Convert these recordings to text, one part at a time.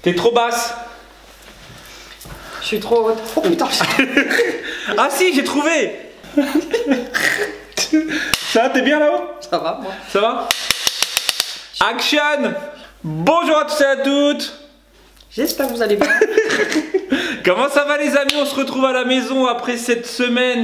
T'es trop basse. Je suis trop haute. Oh putain. Ah si, j'ai trouvé. Ça va, t'es bien là-haut? Ça va, moi. Ça va? Action! Bonjour à tous et à toutes. J'espère que vous allez bien. Comment ça va les amis? On se retrouve à la maison après cette semaine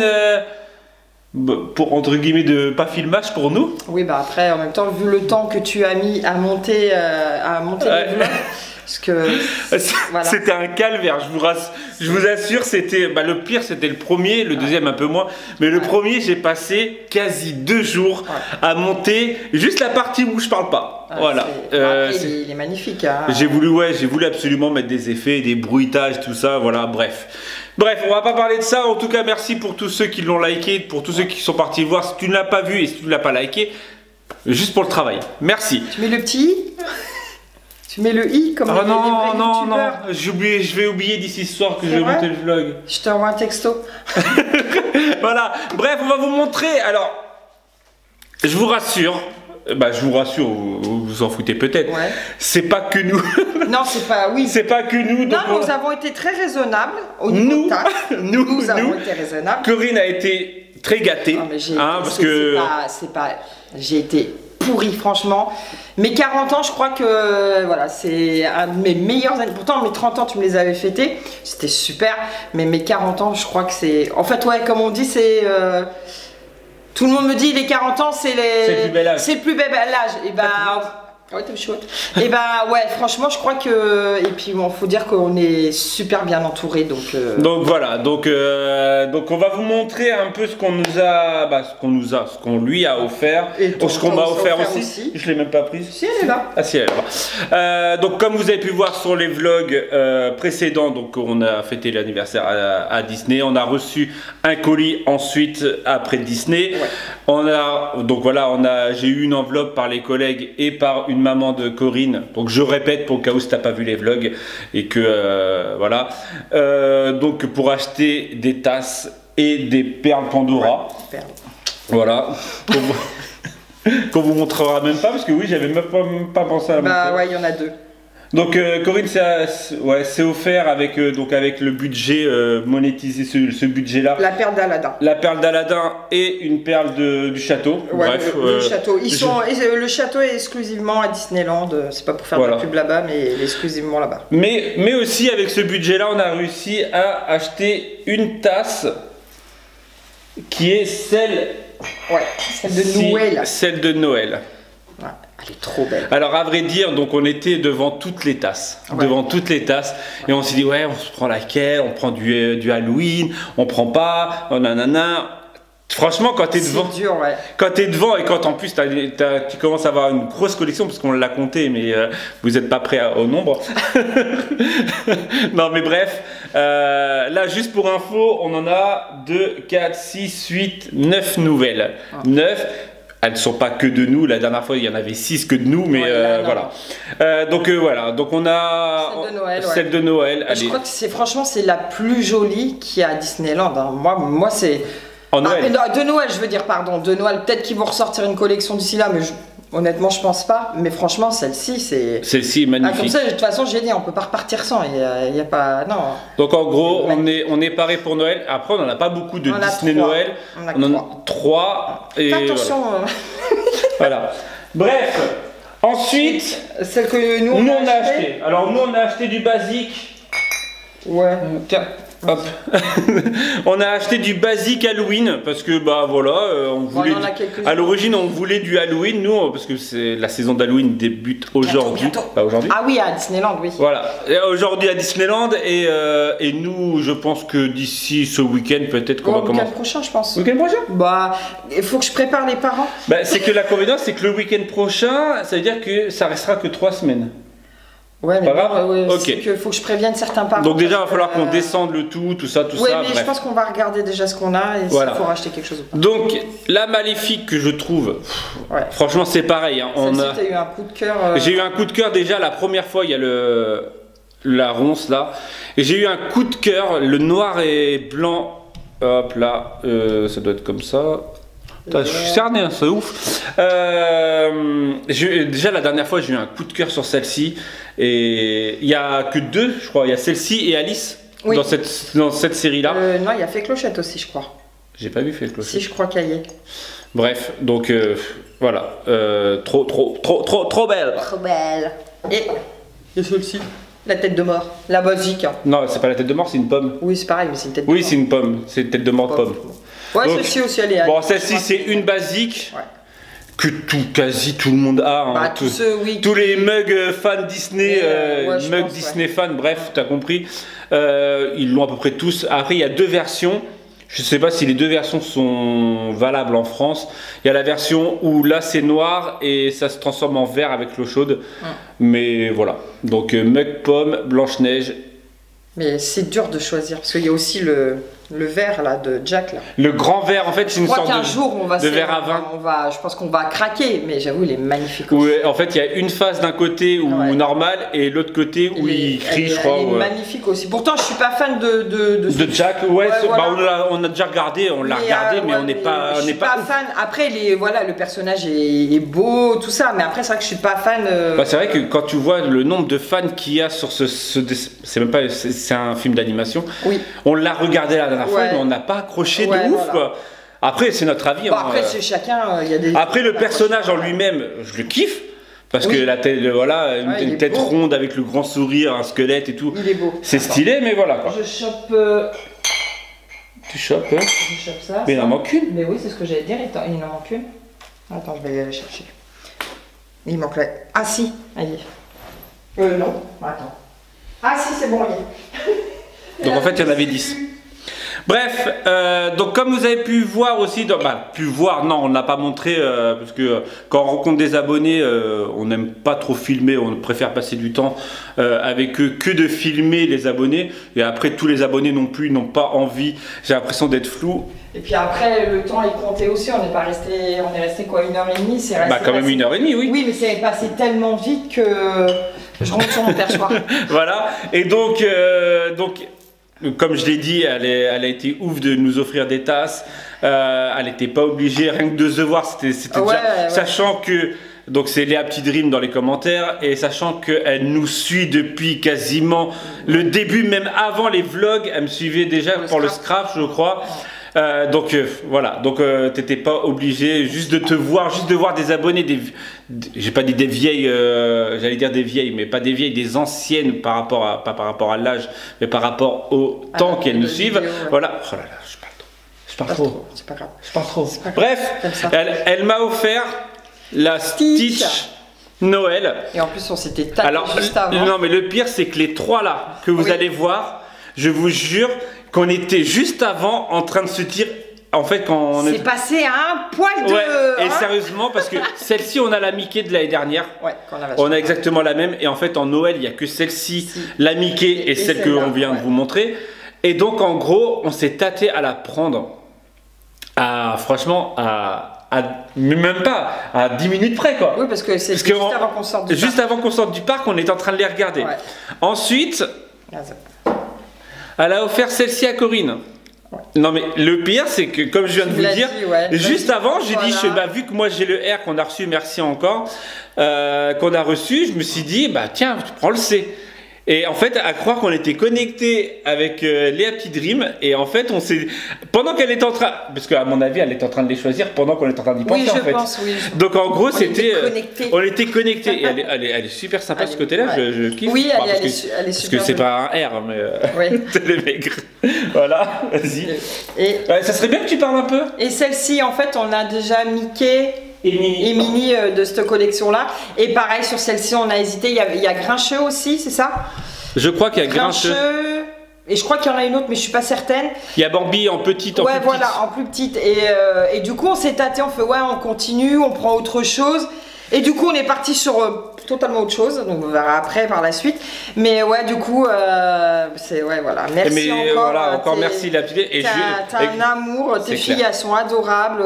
pour entre guillemets de pas filmage pour nous. Oui, bah après, en même temps, vu le temps que tu as mis à monter les vlogs, parce que voilà. C'était un calvaire, je vous assure, c'était le pire, c'était le premier, le deuxième un peu moins, mais le premier j'ai passé quasi 2 jours à monter juste la partie où je parle pas. Voilà. Après, il est magnifique. Hein. J'ai voulu absolument mettre des effets, des bruitages, tout ça, voilà, bref. Bref, on va pas parler de ça. En tout cas, merci pour tous ceux qui l'ont liké, pour tous ceux qui sont partis voir. Si tu ne l'as pas vu et si tu ne l'as pas liké, juste pour le travail. Merci. Tu mets le petit i? Tu mets le i comme non, non, youtubeurs. je vais oublier d'ici ce soir que je vais monter le vlog. Je t'envoie un texto. Voilà. Bref, on va vous montrer. Alors, je vous rassure. Vous vous en foutez peut-être. Ouais. C'est pas que nous. Non, c'est pas. Oui. C'est pas que nous. Non, nous avons été très raisonnables au niveau de taxe. Nous avons été raisonnables. Corinne a été très gâtée. Non, mais parce que j'ai été pourrie, franchement. Mes 40 ans, je crois que voilà, c'est un de mes meilleurs années. Pourtant, mes 30 ans, tu me les avais fêtés. C'était super. Mais mes 40 ans, je crois que c'est. En fait, ouais, comme on dit, c'est. Tout le monde me dit les 40 ans, c'est le plus bel âge. C'est le plus bel âge. Et bah. Ouais, t'es chouette. Et bah ouais, franchement, je crois que. Et puis bon, faut dire qu'on est super bien entouré, donc. Donc voilà, donc on va vous montrer un peu ce qu'on nous a, ce qu'on lui a offert, et ce qu'on m'a offert aussi. Je l'ai même pas prise. Si, elle est là. Ah si, elle est là. Donc comme vous avez pu voir sur les vlogs précédents, donc on a fêté l'anniversaire à Disney, on a reçu un colis ensuite après Disney. Ouais. Donc voilà, j'ai eu une enveloppe par les collègues et par une maman de Corinne, donc je répète pour le cas où si t'as pas vu les vlogs et que voilà, donc pour acheter des tasses et des perles Pandora, voilà, qu'on vous montrera même pas parce que oui, j'avais même pas pensé à la montrer. Bah ouais, il y en a 2. Donc Corinne c'est offert avec avec le budget monétisé, ce budget là. La perle d'Aladin. La perle d'Aladin et une perle du château. Ouais, bref, le château. Le château est exclusivement à Disneyland. C'est pas pour faire de la pub là-bas, mais il est exclusivement là-bas. Mais aussi avec ce budget là, on a réussi à acheter une tasse qui est celle de Noël. Celle de Noël. Ouais. Elle est trop belle. Alors à vrai dire, donc on était devant toutes les tasses, et on s'est dit ouais, on se prend laquelle, on prend du Halloween, on prend pas, nanana. Franchement, quand t'es devant, quand t'es devant et quand en plus tu commences à avoir une grosse collection parce qu'on l'a compté, mais vous n'êtes pas prêt au nombre. Non mais bref, là juste pour info, on en a 2, 4, 6, 8, 9 nouvelles. 9. Elles ne sont pas que de nous, la dernière fois il y en avait 6 que de nous, mais voilà. Donc voilà, donc on a celle de Noël. Je crois que franchement c'est la plus jolie qu'il y a à Disneyland. Hein. Moi c'est... En Noël. De Noël, je veux dire, pardon, de Noël. Peut-être qu'ils vont ressortir une collection d'ici là, mais honnêtement je pense pas. Mais franchement celle-ci c'est... Celle-ci est magnifique. Comme ça, de toute façon j'ai dit, on peut pas repartir sans, il y a pas... Non. Donc en gros, on est paré pour Noël. Après on n'en a pas beaucoup de Disney Noël. On en a 3. Et fais attention. Voilà. Bref, ensuite, celle que nous on a acheté. Alors nous on a acheté du basique. Ouais. Tiens. Hop. On a acheté du basique Halloween parce que on voulait à l'origine on voulait du Halloween nous parce que c'est la saison d'Halloween débute aujourd'hui. Ah oui, à Disneyland, oui. Voilà, aujourd'hui à Disneyland et nous je pense que d'ici ce week-end peut-être qu'on va commencer. Le week-end prochain je pense. Week-end prochain? Bah il faut que je prépare les parents. C'est que l'inconvénient c'est que le week-end prochain ça veut dire que ça restera que 3 semaines. Ouais, mais okay. Il faut que je prévienne certains parents. Donc déjà, il va falloir qu'on descende le tout ça. Oui, mais je pense qu'on va regarder déjà ce qu'on a et s'il faut racheter quelque chose ou pas. Donc, la Maléfique que je trouve, franchement, c'est pareil. Hein, t'as eu un coup de cœur. J'ai eu un coup de cœur déjà la première fois, il y a la ronce là. Et j'ai eu un coup de cœur, le noir et blanc. Hop là, ça doit être comme ça. Je suis cerné, hein, c'est ouf. Déjà la dernière fois j'ai eu un coup de cœur sur celle-ci et il y a que deux, je crois. Il y a celle-ci et Alice dans cette série-là. Non, il y a Fait Clochette aussi, je crois. J'ai pas vu Fait Clochette. Si, je crois qu'il y est. Bref, donc voilà, trop belle. Trop belle. Et il y a celle-ci, la tête de mort, la basique. Hein. Non, c'est pas la tête de mort, c'est une pomme. Oui, c'est pareil, mais c'est une tête de mort. Oui, c'est une pomme, c'est une tête de mort de pomme. Ouais, celle-ci aussi, elle est. Bon, celle-ci, c'est une basique. Ouais. Que quasi tout le monde a. Hein, bah, tous les mugs fans Disney, mugs Disney fans, bref, t'as compris. Ils l'ont à peu près tous. Après, il y a deux versions. Je sais pas si les deux versions sont valables en France. Il y a la version où là c'est noir et ça se transforme en vert avec l'eau chaude. Mais voilà. Donc mug pomme, Blanche-Neige. Mais c'est dur de choisir parce qu'il y a aussi le verre là de Jack là. Le grand verre en fait c'est une sorte de verre à vin. Je pense qu'on va craquer, mais j'avoue il est magnifique. Oui, en fait il y a une phase d'un côté où normal et l'autre côté où il crie, je crois. Il est magnifique aussi. Pourtant je suis pas fan de Jack. Ouais, voilà. on a déjà regardé, mais on n'est pas. Je suis pas fan. Après le personnage est beau, tout ça, mais après c'est vrai que je suis pas fan. Bah, c'est vrai que quand tu vois le nombre de fans qu'il y a sur c'est même pas, c'est un film d'animation. Oui. On l'a regardé la dernière fois, mais on n'a pas accroché de ouf. Quoi. Après, c'est notre avis. Après, c'est chacun. Y a des après, le personnage en lui-même, je le kiffe. Parce que la tête, une tête ronde avec le grand sourire, un squelette et tout. Il est beau. C'est stylé, mais voilà. Quoi. Je chope. Tu chopes, hein? Je chope ça. Mais il en manque une. Mais oui, c'est ce que j'allais dire. Il en manque une. Attends, je vais aller la chercher. Il manque là. Ah si, allez. Non. Attends. Ah si, c'est bon, donc en fait, il y en avait 10. Bref, donc comme vous avez pu voir aussi, non, on n'a pas montré, parce que quand on rencontre des abonnés, on n'aime pas trop filmer, on préfère passer du temps avec eux que de filmer les abonnés. Et après, tous les abonnés non plus n'ont pas envie, j'ai l'impression d'être flou. Et puis après, le temps est compté aussi, on est resté quoi, 1h30, c'est resté. Quand même 1h30, oui. Oui, mais c'est passé tellement vite que je rentre sur mon perchoir. Voilà, et donc comme je l'ai dit, elle a été ouf de nous offrir des tasses. Elle n'était pas obligée, rien que de se voir, c'était déjà. Sachant que, donc c'est Léa Petit Dream dans les commentaires, et sachant qu'elle nous suit depuis quasiment le début, même avant les vlogs, elle me suivait déjà pour le scrap, je crois. Donc voilà, donc t'étais pas obligé juste de te voir, juste de voir des abonnés, j'ai pas dit des vieilles, j'allais dire des vieilles, mais pas des vieilles, des anciennes pas par rapport à l'âge, mais par rapport au temps qu'elles nous suivent. Voilà, oh là là, je parle trop. C'est pas grave. Je parle trop. Bref, elle m'a offert la Stitch Noël. Et en plus on s'était tapé juste avant. Non mais le pire c'est que les trois là que vous allez voir, je vous jure qu'on était juste avant en train de se dire, en fait quand on c'est passé à un poil de... et sérieusement parce que celle-ci on a la Mickey de l'année dernière, on a exactement la même, et en fait en Noël il n'y a que celle-ci, la Mickey et celle que on vient de vous montrer, et donc en gros on s'est tâté à la prendre franchement même pas à 10 minutes près quoi. Oui, parce que c'est juste avant qu'on sorte du parc. Juste avant qu'on sorte du parc, on est en train de les regarder. Ensuite, elle a offert celle-ci à Corinne. Non mais le pire c'est que comme je viens de vous le dire, juste avant j'ai dit, vu que moi j'ai le R qu'on a reçu, merci encore, qu'on a reçu, je me suis dit tiens, tu prends le C. Et en fait, à croire qu'on était connecté avec Léa Petit Dream, et en fait, on s'est. Pendant qu'elle était en train. Parce qu'à mon avis, elle était en train de les choisir pendant qu'on était en train d'y penser, en fait. Donc en gros, c'était. On était connectés. Et elle est super sympa ce côté-là, je kiffe. Oui, elle est super. Parce que c'est pas un R, mais. C'est les maigres. Voilà, vas-y. Ça serait bien que tu parles un peu. Et celle-ci, en fait, on a déjà Mickey et Minnie de cette collection là, et pareil sur celle-ci on a hésité, il y a Grincheux aussi, c'est ça? Je crois qu'il y a Grincheux et je crois qu'il y en a une autre mais je suis pas certaine. Il y a Bambi en petite, en plus petite. En plus petite, et du coup on s'est tâté, on fait on continue, on prend autre chose, et du coup on est parti sur totalement autre chose, donc on verra après par la suite, mais du coup c'est merci encore merci la petite, et t'as un amour, tes filles elles sont adorables,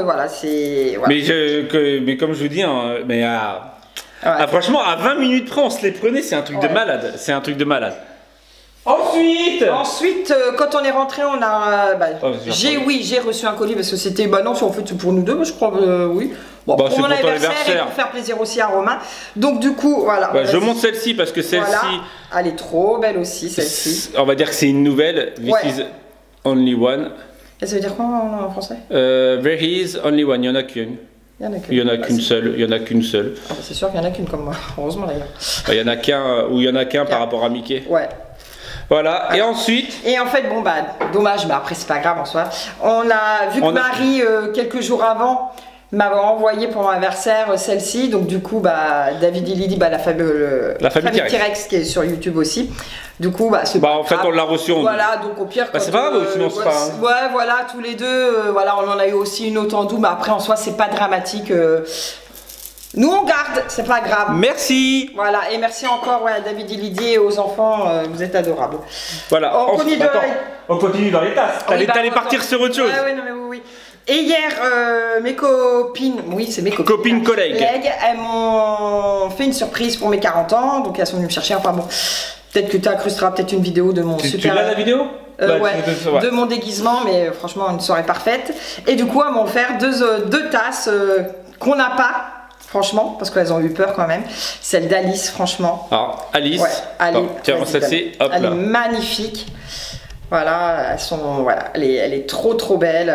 mais comme je vous dis franchement à 20 minutes près on se les prenait, c'est un truc de malade, Ensuite, quand on est rentré, on a. J'ai reçu un colis parce que c'était. Bah non, en fait, c'est pour nous deux, je crois, oui. Bon, pour mon anniversaire et pour faire plaisir aussi à Romain. Donc, du coup, voilà. Je montre celle-ci parce que celle-ci. Voilà. Elle est trop belle aussi, celle-ci. On va dire que c'est une nouvelle. This is only one. Et ça veut dire quoi en français? There is only one. Il n'y en a qu'une. Il y en a qu'une seule. Il y en a qu'une seule. Ah, c'est sûr qu'il y en a qu'une comme moi. Heureusement d'ailleurs. Il y en a qu'un ou il y en a qu'un par rapport à Mickey. Ouais. Voilà, et ensuite. Et en fait, bon, bah, dommage, mais après, c'est pas grave en soi. On a vu que Marie, quelques jours avant, m'avait envoyé pour mon anniversaire celle-ci. Donc, du coup, bah, David et Lydie, bah, la famille T-Rex qui est sur YouTube aussi. Du coup, bah, c'est en fait, on l'a reçu. Voilà, donc au pire. Bah, c'est pas grave, sinon c'est pas. Ouais, voilà, tous les deux. Voilà, on en a eu aussi une autre en doux, mais après, en soi, c'est pas dramatique. Nous on garde, c'est pas grave. Merci. Voilà, et merci encore à David et Lydie et aux enfants, vous êtes adorables. Voilà, on continue dans les tasses. T'allais partir sur autre chose. Ouais, non, mais oui. Et hier, mes copines, c'est mes copines. Collègues, elles m'ont fait une surprise pour mes 40 ans, donc elles sont venues me chercher. Enfin bon, peut-être que tu incrusteras peut-être une vidéo de mon super. Tu l'as la vidéo? De mon déguisement, mais franchement, une soirée parfaite. Et du coup, elles m'ont offert deux tasses qu'on n'a pas. Franchement, parce qu'elles ont eu peur quand même. Celle d'Alice, franchement. Alors, Alice, elle est magnifique. Voilà, elle est trop belle.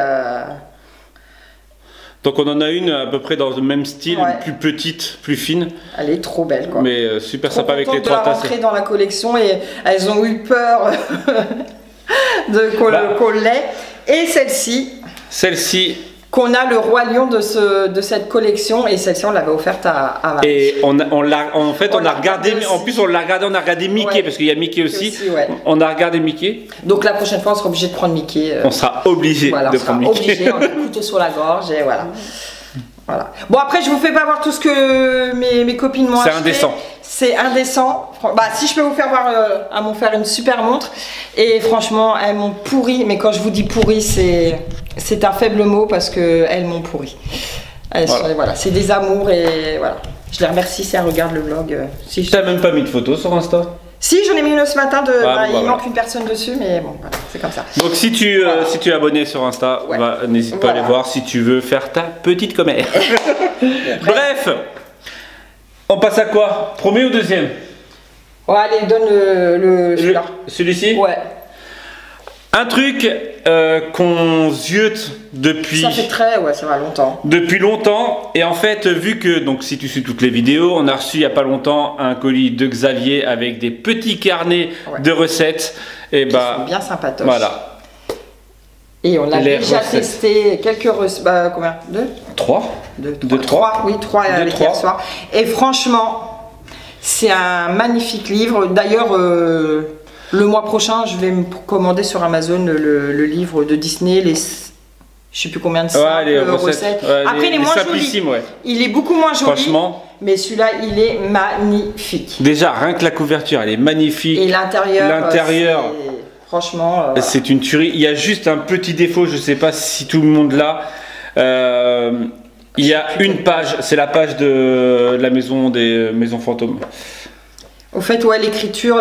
Donc on en a une à peu près dans le même style, plus petite, plus fine. Elle est trop belle, quoi. Mais super sympa avec les 3 tasses. Elles sont rentrées dans la collection et elles ont eu peur qu'on l'ait. Et celle-ci. Qu'on a le roi lion de cette collection, et celle-ci on l'avait offerte à Marie. Et on a regardé Mickey, parce qu'il y a Mickey aussi. On a regardé Mickey. Donc la prochaine fois on sera obligé de prendre Mickey. On sera obligé de prendre Mickey. On a le couteau sur la gorge et voilà. Bon, après je vous fais pas voir tout ce que mes copines m'ont acheté. C'est indécent. Bah, si je peux vous faire voir, elles m'ont fait une super montre. Et franchement, elles m'ont pourri. Mais quand je vous dis pourri, c'est un faible mot parce qu'elles m'ont pourri. Voilà, c'est des amours et voilà. Je les remercie si elles regardent le vlog. T'as même pas mis de photos sur Insta? Si, j'en ai mis une ce matin. Il manque une personne dessus, mais bon, voilà, c'est comme ça. Donc si tu es abonné sur Insta, n'hésite pas à aller voir si tu veux faire ta petite commère. Bref, on passe à quoi? Premier ou deuxième? Allez, donne celui-là. Celui-ci? Ouais. Un truc qu'on ziote depuis... Ça fait ça va longtemps. Depuis longtemps. Et en fait, vu que, donc si tu suis toutes les vidéos, on a reçu il n'y a pas longtemps un colis de Xavier avec des petits carnets de recettes. Et sont bien sympatoches. Voilà. Et on a déjà testé quelques recettes. Combien? 3. 3. Oui, 3 hier soir. Et franchement, c'est un magnifique livre. D'ailleurs... le mois prochain, je vais me commander sur Amazon le livre de Disney, je sais plus combien de recettes. Après, il est moins joli. Il est beaucoup moins joli. Franchement. Mais celui-là, il est magnifique. Déjà, rien que la couverture, elle est magnifique. Et l'intérieur. Franchement. C'est une tuerie. Il y a juste un petit défaut, je sais pas si tout le monde l'a. Il y a une page, c'est la page de la maison des maisons fantômes. Au fait, l'écriture,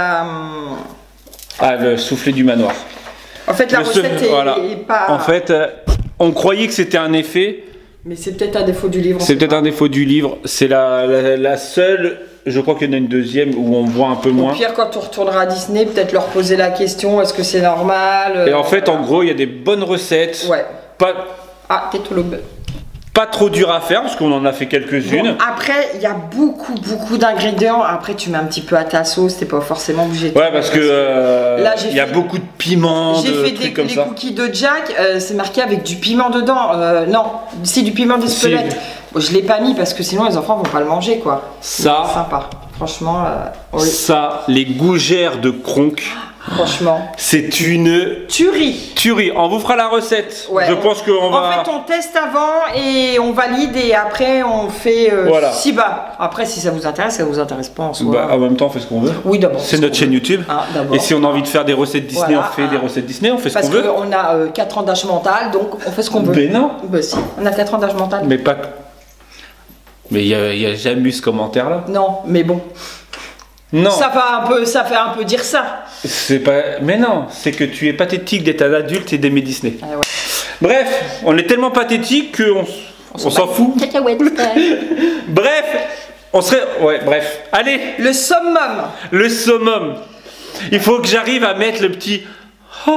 le soufflet du manoir. En fait, la recette est pas... En fait, on croyait que c'était un effet. Mais c'est peut-être un défaut du livre. C'est peut-être un défaut du livre. C'est la seule, je crois qu'il y en a une deuxième où on voit un peu moins. Au pire, quand on retournera à Disney, peut-être leur poser la question, est-ce que c'est normal? Et en fait, en gros, il y a des bonnes recettes. T'es tout le... Pas trop dur à faire parce qu'on en a fait quelques-unes. Bon, après, il y a beaucoup d'ingrédients. Après, tu mets un petit peu à ta sauce. T'es pas forcément obligé de... parce que là, il y a beaucoup de piment. J'ai fait des cookies de Jack. C'est marqué avec du piment dedans. Non, c'est du piment d'Espelette. Bon, je l'ai pas mis parce que sinon les enfants vont pas le manger, quoi. Ça, sympa. Franchement. Ça, les gougères de Kronk. Franchement, c'est une tuerie. On vous fera la recette. Je pense qu'on va... En fait, on teste avant et on valide et après on fait après, si ça vous intéresse, ça vous intéresse pas en soi. En même temps, on fait ce qu'on veut. Oui, d'abord. C'est notre chaîne YouTube. Et si on a envie de faire des recettes Disney, on fait des recettes Disney, on fait ce qu'on veut. Parce qu'on a 4 ans d'âge mental, donc on fait ce qu'on veut. Mais non. Si, on a 4 ans d'âge mental. Mais pas... Mais il n'y a jamais eu ce commentaire là. Non, mais bon. Non. Ça fait un peu dire ça. C'est pas. Mais non, c'est que tu es pathétique d'être un adulte et d'aimer Disney. Ah ouais. Bref, on est tellement pathétique qu'on s'en fout. Cacahuète. Bref, on serait. Ouais, bref. Allez, Le summum. le summum. Il faut que j'arrive à mettre le petit. Elle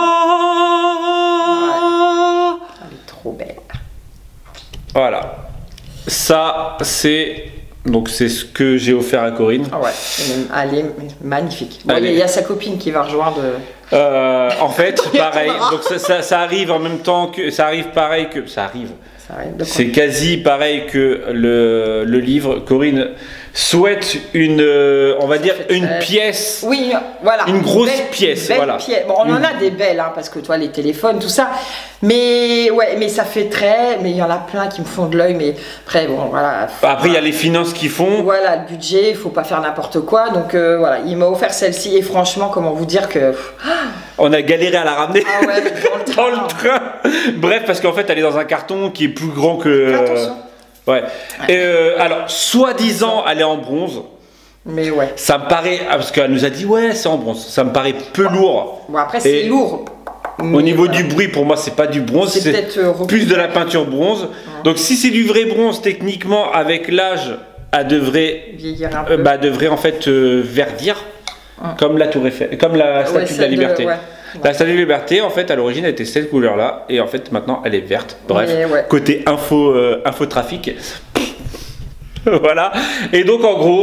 est trop belle. Voilà. Ça, c'est. Donc, c'est ce que j'ai offert à Corinne. Ah ouais, elle est magnifique. Bon, Elle il est- y a sa copine qui va rejoindre. En fait, Il y a pareil. ton bras. Donc, ça arrive en même temps que. Ça arrive pareil que. Ça arrive. Ça arrive de quoi. C'est quasi pareil que le livre. Corinne souhaite une. On va dire fait une très- pièce. Oui, voilà. Une grosse pièce, belle voilà. pièce. Bon, on en a des belles, hein, parce que toi, les téléphones, tout ça. Mais ouais, mais ça fait très. Mais il y en a plein qui me font de l'œil. Mais après, bon, voilà. Après, il y a les finances qui font. Voilà, le budget, il faut pas faire n'importe quoi. Donc voilà, il m'a offert celle-ci. Et franchement, comment vous dire que. On a galéré à la ramener. Ah ouais, dans le Dans train. le train. Bref, parce qu'en fait, elle est dans un carton qui est plus grand que. Attention. Ouais. Alors, soi-disant, elle est en bronze. Mais ouais. Ça me paraît. Parce qu'elle nous a dit, ouais, c'est en bronze. Ça me paraît peu lourd. Bon, après, c'est Et lourd. Au Mais niveau voilà. du bruit, pour moi, c'est pas du bronze. C'est peut-être, plus de la peinture bronze. Donc, si c'est du vrai bronze, techniquement, avec l'âge, elle devrait. Vieillir un peu. Devrait en fait verdir. Comme la Tour Eiffel. Comme la Statue de la celle Liberté. ouais. La Statue de la Liberté, en fait, à l'origine, elle était cette couleur-là, et en fait, maintenant, elle est verte. Bref, Mais ouais. côté infotrafic. Voilà. Et donc, en gros,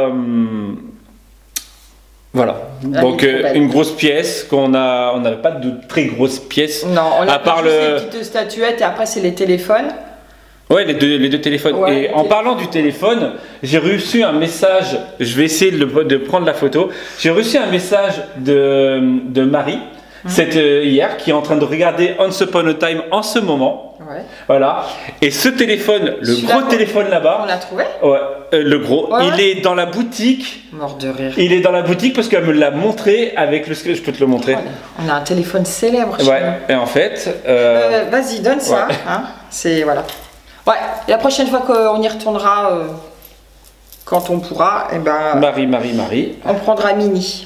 voilà. Elle Donc, est trop belle. une grosse pièce on n'avait pas de très grosses pièces. Non, on a à part juste le. les petites statuettes et après, c'est les téléphones. Ouais, les deux téléphones. Ouais, et les en téléphones. parlant du téléphone, j'ai reçu un message. Je vais essayer de prendre la photo. J'ai reçu un message de Marie, hier, qui est en train de regarder Once Upon a Time en ce moment. Ouais. Voilà. Et ce téléphone, le Celui-là, gros téléphone On là-bas, l'a trouvé. ouais, le gros, Ouais. il est dans la boutique. Mort de rire. Il est dans la boutique parce qu'elle me l'a montré avec le. Je peux te le montrer. On a un téléphone célèbre. chez Ouais. nous. Et en fait. Vas-y, donne ça. ouais. Hein. C'est voilà. Ouais. Et la prochaine fois qu'on y retournera, quand on pourra, eh ben, Marie. on prendra Mini.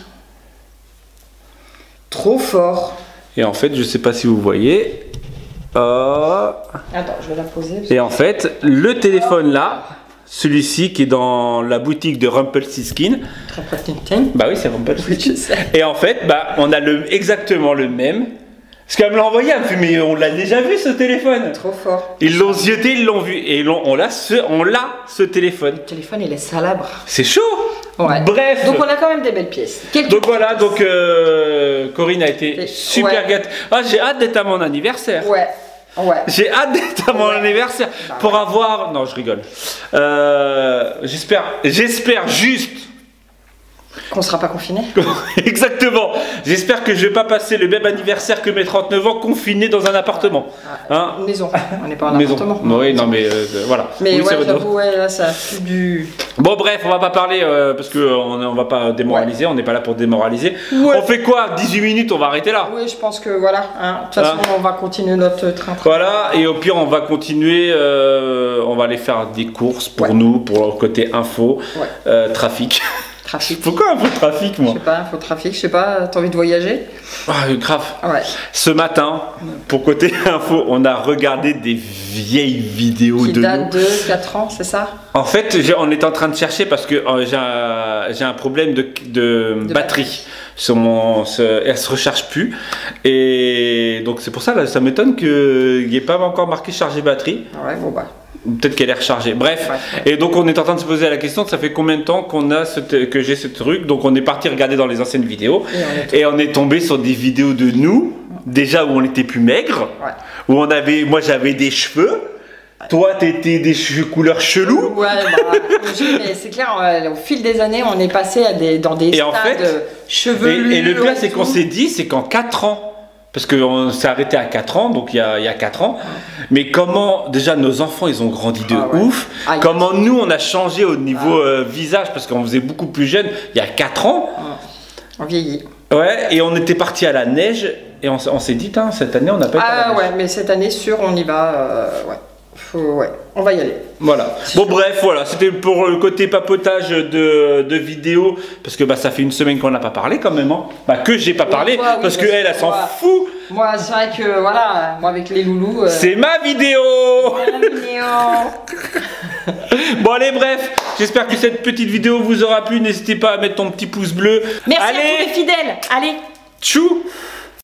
Trop fort. Et en fait, je sais pas si vous voyez. Attends, je vais la poser. Et en fait, le téléphone là, celui-ci qui est dans la boutique de Rumpelstiltskin, Très pratique. bah oui, c'est Oui, Rumpelstiltskin. je sais. Et en fait, bah, on a exactement le même. Parce qu'elle me l'a envoyé, elle me fait, mais on l'a déjà vu ce téléphone. Trop fort. Ils l'ont zioté, ils l'ont vu. Et on l'a ce téléphone. Le téléphone, il est salabre. C'est chaud. Ouais. Bref. Donc on a quand même des belles pièces. Donc voilà, donc Corinne a été Et- super ouais. gâtée. Ah, j'ai hâte d'être à mon anniversaire. Ouais. Ouais. J'ai hâte d'être à mon Ouais. anniversaire Bah pour ouais. avoir. Non, je rigole. J'espère juste. Qu'on sera pas confiné. Exactement. J'espère que je vais pas passer le même anniversaire que mes 39 ans confiné dans un appartement. Hein Une maison. On n'est pas en Maison. appartement. Oui, non, mais voilà. Mais Oui, ça ouais, va j'avoue, ouais, là, ça a du. Bon, bref, on va pas parler parce que on va pas démoraliser. On n'est pas là pour démoraliser. Ouais. On fait quoi 18 minutes, on va arrêter là. Oui, je pense que voilà. Hein. De toute façon, on va continuer notre train. Voilà, et au pire, on va continuer. On va aller faire des courses pour Ouais. nous, pour le côté info, Ouais. trafic. Trafic. Pourquoi un peu de trafic, Je moi sais pas, info trafic, je sais pas, t'as envie de voyager? Grave. Ouais. Ce matin, pour côté info, on a regardé des vieilles vidéos Qui de date nous. de 4 ans, c'est ça? En fait, on est en train de chercher parce que j'ai un problème de batterie. Elle se recharge plus. Et donc c'est pour ça, là, ça m'étonne qu'il n'y ait pas encore marqué charger batterie. Ouais, bon bah. Peut-être qu'elle est rechargée. Bref. Ouais. Et donc on est en train de se poser la question, ça fait combien de temps que j'ai ce truc. Donc on est parti regarder dans les anciennes vidéos. Et on est tombé sur des vidéos de nous, déjà où on était plus maigre. Ouais. Où moi j'avais des cheveux. Toi t'étais des cheveux couleur chelou. Ouais, bah, mais c'est clair, au fil des années, on est passé dans des Et stades en fait, chevelus. Et le pire et c'est qu'on tout. s'est dit, c'est qu'en 4 ans, parce qu'on s'est arrêté à 4 ans, donc il y a 4 ans, mais comment, déjà nos enfants ils ont grandi de Ah ouais. ouf, Ah, comment nous on a changé au niveau visage, parce qu'on faisait beaucoup plus jeune il y a 4 ans, On vieillit. ouais, et on était parti à la neige, et on s'est dit, cette année on n'a pas été à la Ah neige. ouais, mais cette année, sûr, on y va. Ouais. Ouais, on va y aller. Voilà. Bon bref, voilà, c'était pour le côté papotage de vidéo, parce que bah ça fait une semaine qu'on n'a pas parlé quand même, hein. Bah que j'ai pas parlé, toi, oui, parce que elle s'en fout. Moi, c'est vrai que voilà, moi avec les loulous. C'est ma vidéo. Bon allez, bref, j'espère que cette petite vidéo vous aura plu. N'hésitez pas à mettre ton petit pouce bleu. Merci allez, à tous les fidèles. Allez. tchou.